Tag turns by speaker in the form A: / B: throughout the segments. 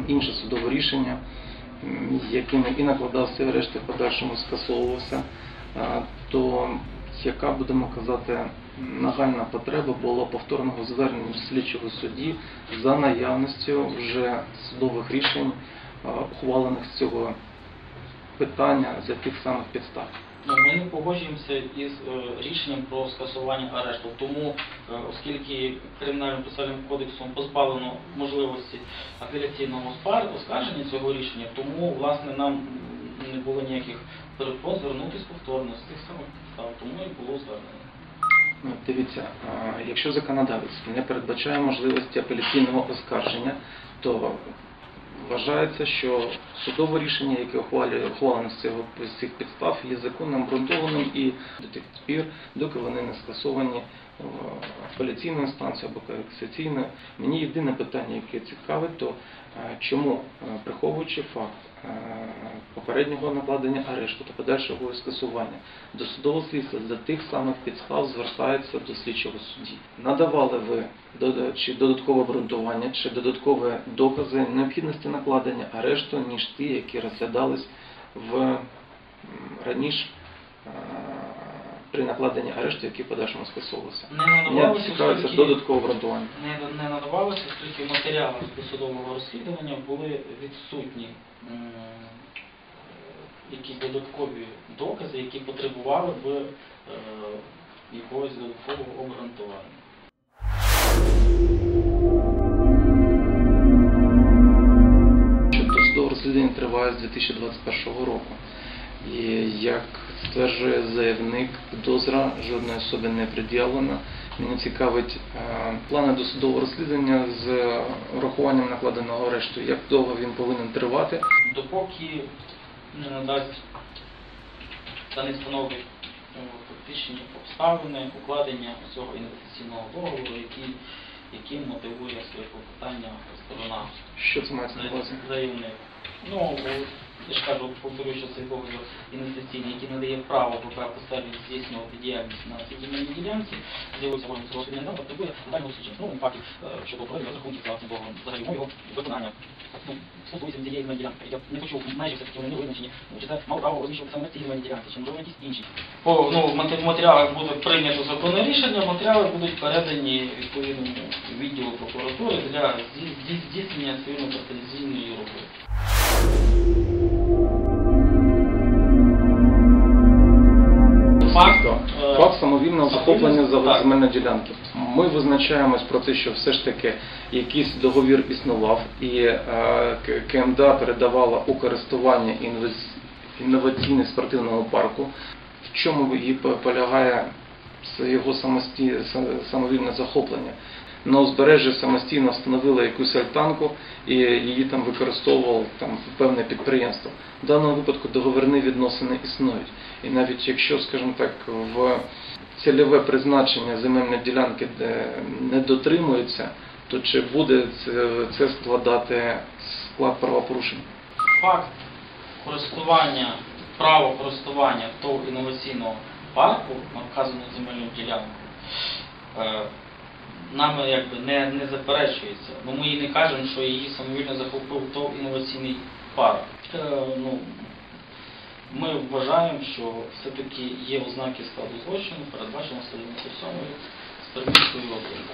A: інше судове рішення, якими і накладався арешт, і в подальшому скасовувався, то яка, будемо казати, нагальна потреба була повторного звернення слідчого судді за наявністю вже судових рішень, ухвалених з цього питання за тих самих підстав.
B: Ми не погоджуємося із рішенням про скасування арешту, тому, оскільки Кримінальним процесуальним кодексом позбавлено можливості апеляційного оскарження цього рішення, тому, власне, нам не було ніяких перепон звернутися повторно з тих самих підстав, тому і було звернення.
A: Дивіться, якщо законодавець не передбачає можливості апеляційного оскарження, то вважається, що судове рішення, яке ухвалене з цих підстав, є законним, обґрунтованим і до тих пір, доки вони не скасовані апеляційною інстанцією або касаційною. Мені єдине питання, яке цікавить, то чому, приховуючи факт попереднього накладення арешту та подальшого його скасування, до судового слідства за тих самих підстав звертається до слідчого судді. Надавали ви чи додаткове обґрунтування, чи додаткові докази необхідності накладення арешту, ніж ті, які розглядались раніше при накладенні арешту, який в подальшому скасовувався?
B: Не
A: цікавиться додаткове обґрунтування.
B: Не надавалося, оскільки в матеріалах досудового розслідування були відсутні якісь додаткові докази, які потребували б якогось додаткового обґрунтування.
A: Досудове розслідування триває з 2021 року. І, як стверджує заявник, підозра жодної особи не пред'явлена. Мене цікавить плани досудового розслідування з урахуванням накладеного арешту. Як довго він повинен тривати?
B: Допоки не надасть та не встановить фактичні обставини укладення цього інвестиційного договору, яким мотивує своє клопотання сторона.
A: Що це мається на увазі?
B: Заявник. Я ж кажу, повторюю, що цей договір інвестиційний, який надає право ПП здійснювати діяльність на цій земельній ділянці, з'явився в органі розслідування дав, потребує детального дослідження. Фактів щодо проведення розрахунків за цим договором, взагалі його виконання. Стосується цієї земельної ділянки. Я не почув межі все-таки вони не визначені. Чи це мало право розміщувати саме на цій земельній ділянці, чи можливо якісь інші. В матеріалах буде прийнято законне рішення, матеріали будуть передані відповідному відділу прокуратури для здійснення цивільно-претензійної роботи.
A: Факт самовільного захоплення земельної ділянки. Ми визначаємось про те, що все ж таки якийсь договір існував і КМДА передавала у користування інноваційний спортивного парку. В чому її полягає його самовільне захоплення? На узбережжі самостійно встановили якусь альтанку і її там використовувало певне підприємство. В даному випадку договірні відносини існують. І навіть якщо, скажімо так, в цільове призначення земельної ділянки не дотримується, то чи буде це складати склад правопорушень?
B: Факт користування, право користування того інноваційного парку на вказану земельну ділянку нами не заперечується, бо ми їй не кажемо, що її самовільно захопив той інноваційний парк. Ми вважаємо, що все-таки є ознаки складу злочину, передбачено статтею 7 з приміською образою.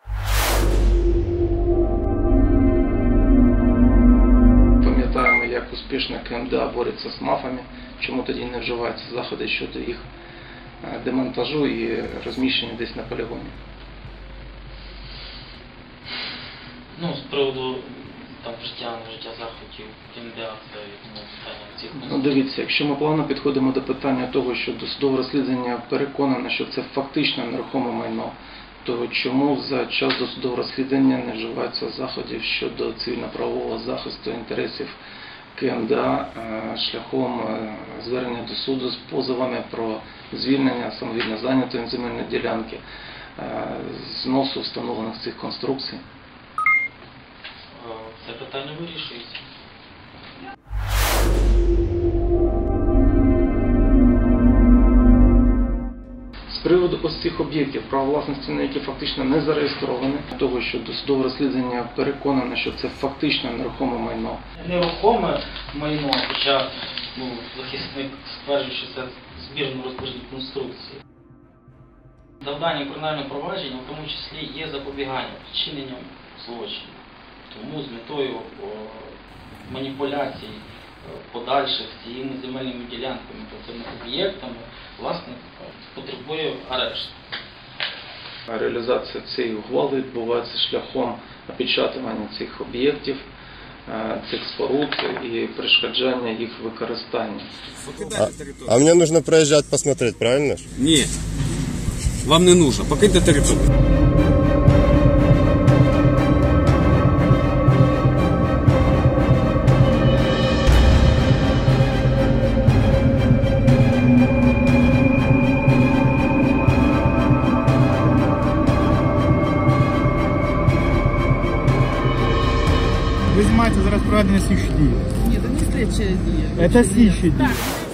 A: Пам'ятаємо, як успішно КМДА бореться з мафами, чому тоді не вживаються заходи щодо їх демонтажу і розміщення десь на полігоні.
B: З приводу вжиття заходів КМДА, це питання цих...
A: Дивіться, якщо ми плавно підходимо до питання того, що досудове розслідування переконано, що це фактично нерухоме майно, то чому за час досудового розслідування не вживаються заходів щодо цивільно-правового захисту інтересів КМДА шляхом звернення до суду з позовами про звільнення самовільно зайнятої земельної ділянки, зносу встановлених цих конструкцій?
B: Це питання вирішується.
A: приводу ось цих об'єктів, право власності на які фактично не зареєстровані, того, що досудове розслідування переконане, що це фактично нерухоме майно.
B: Нерухоме майно, хоча захисник стверджує, що це збірно-розбіжні конструкції. Завдання кримінального провадження в тому числі є запобігання вчиненням злочину. Тому з метою маніпуляцій подальших з цими земельними ділянками та цими об'єктами власник потребує арешту.
A: Реалізація цієї ухвали відбувається шляхом опечатування цих об'єктів, цих споруд і перешкоджання їх використання.
C: А мне нужно проезжать посмотреть, правильно?
D: Ні, вам не нужно. Покиньте територію.
E: Ви знімаєте зараз проведення слідчих дій.
F: Ні, це не слідчі дії.
E: Це слідчі дії.